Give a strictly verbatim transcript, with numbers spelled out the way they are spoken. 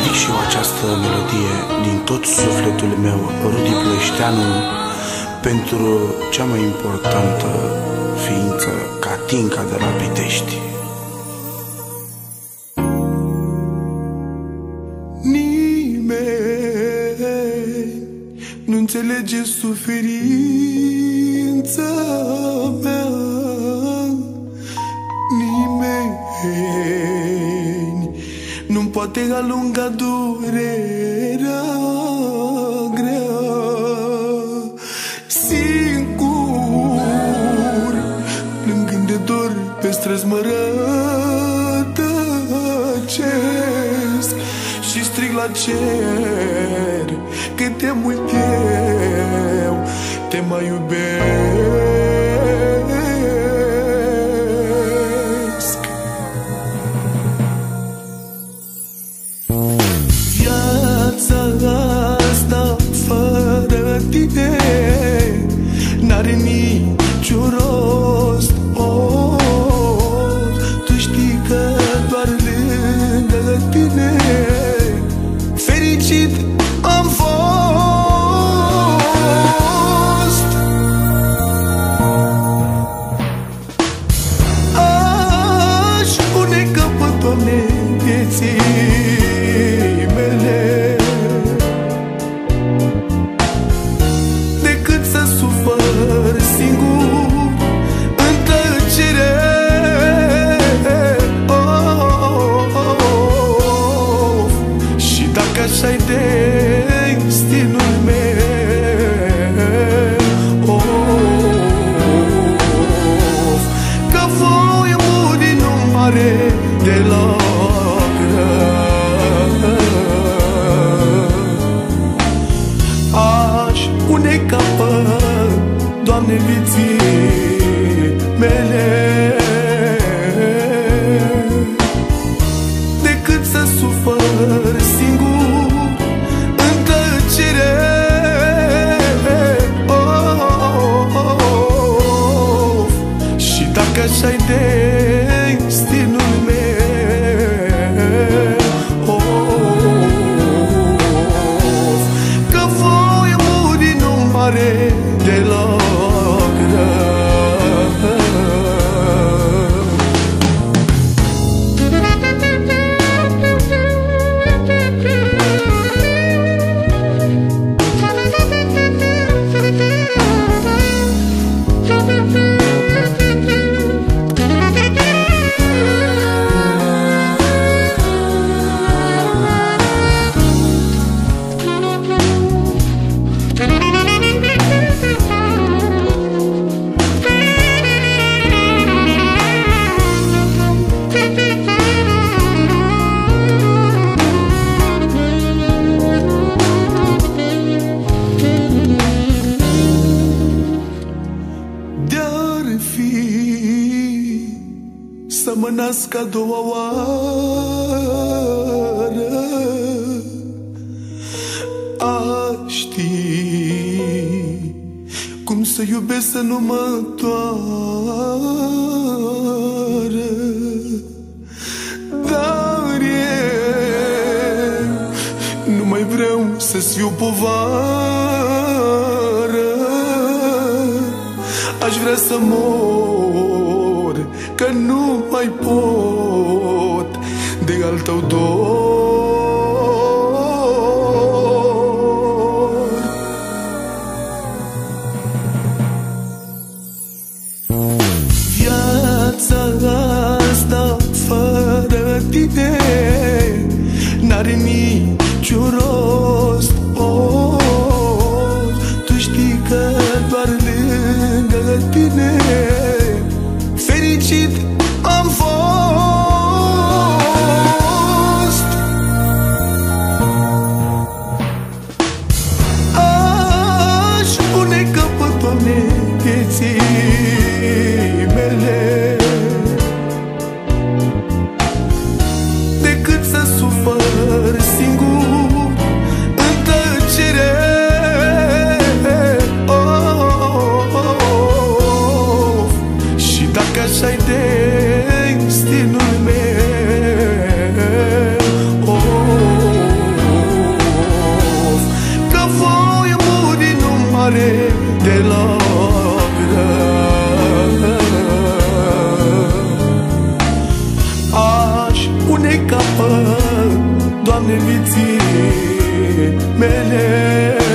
dedic și eu această melodie din tot sufletul meu, Rudi Plășteanu, pentru cea mai importantă ființă, Catinca de la Pitești. Nimeni nu înțelege suferința mea, nimeni nu-mi poate alunga durerea grea. Singur, plângând de dor pe străzi mă rătăcesc și strig la cer cât de mult eu te mai iubesc. Viața asta fără tine n-are niciun rost. Oh, tu știi că doar lângă tine fericit am fost. Aș pune capăt, Doamne, vieții mele, decât să sufăr singur în tăcere. Oh, oh, oh. Și dacă așa-i destinul meu, oh, că voi muri nu mare deloc rău. Aș pune capăt, Doamne, vieții mele, decât să sufăr singur în tăcere. Oh, oh, oh. Și dacă așa-i destinul meu, oh, că voi muri nu mare deloc rău. Să mă nasc a doua oară, aș ști cum să iubesc să nu mă doară. Dar eu nu mai vreau să-ți fiu povară. Aș vrea să mor, că nu mai pot de al tău dor. Viața asta fără tine n-are niciun rost. Oh, tu știi că doar lângă tine fericit am fost. Aș pune capăt, Doamne, vieții mele, decât să sufăr singur în tăcere. Doamne, vieții mele.